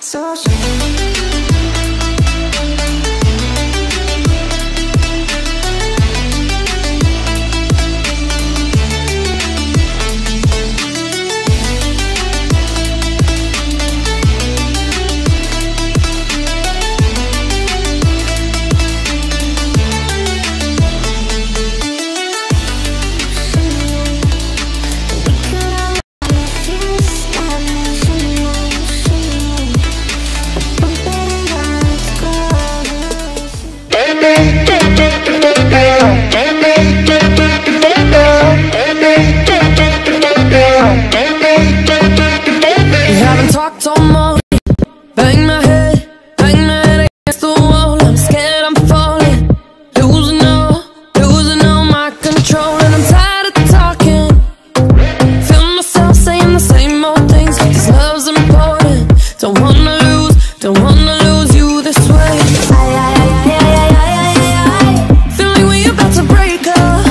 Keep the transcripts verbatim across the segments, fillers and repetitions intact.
So we haven't talked all morning. Bang my head, bang my head against the wall. I'm scared I'm falling, losing all, losing all my control. And I'm tired of talking, feel myself saying the same old things, because love's important. Don't wanna lose, don't wanna lose you this way. Feel like we about to break up.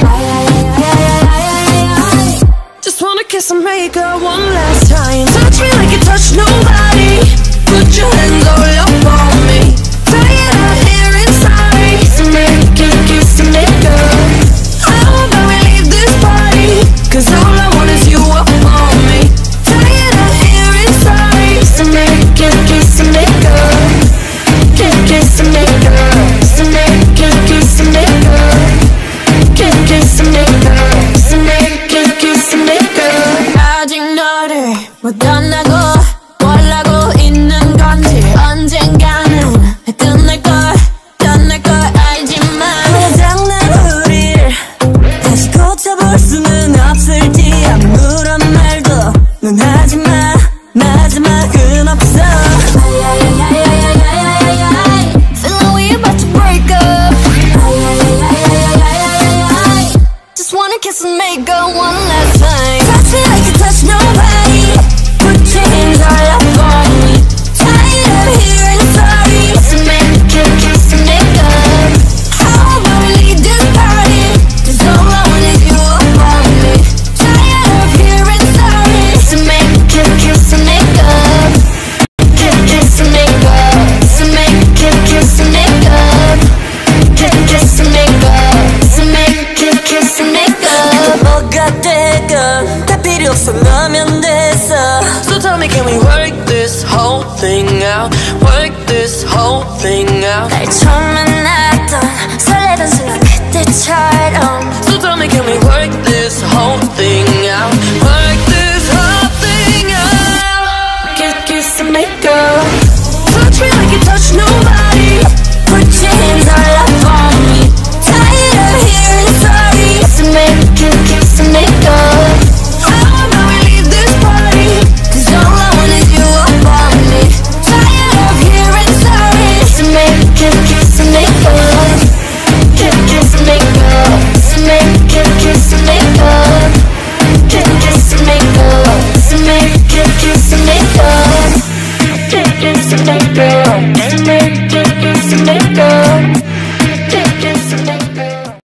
Just wanna kiss and make up one last time. Touch me like you touch nobody. Put your hands all up on me. Tired of hearing sorry. So make it kiss and make up. How about we leave this party? Cause all I want is you up on me. Tired of hearing sorry. So make it kiss and make up. Kiss, kiss and make up. So make it kiss and make up. Kiss, kiss and make up. So make it kiss and make up. 아직 너를 못 떠나고 뭘 하고 있는 건지 언젠가는 끝날걸 끝날걸 알지만 고장난 우릴 다시 고쳐볼 수는 없을지 아무런 말도 넌 하지마 마지막은 없어. Feel like we about to break up. Just wanna kiss and make up one last time. Touch me like you touch nobody. Put your hands all up on me. Tired of hearing sorry. So make it kiss and make up. How about we leave this party? Cause all I want is you up on me. Tired of hearing sorry. So make it kiss and make up. Kiss, kiss and make up. So make it kiss and make up. Kiss, kiss and make up. So make it kiss and make up. 뭐가 되건 다 필요 없어 너면 됐어. So tell me, can we work this whole thing out? Work this whole thing out. 날 처음 만났던 설레던 순간 그때처럼. So tell me, can we work this whole thing out? Work this whole thing out. Kiss, kiss and make up. Touch me like you touch nobody. Put your hands all up on me. Tired of hearing sorry. So make it kiss and make up. How about we leave this party? Cause all I want is you up on me. Tired of hearing sorry. So make it kiss and make up. Kiss, kiss and make up. So make it kiss and make up. Kiss, kiss and make up. So make it kiss and make up. Kiss, kiss and make up.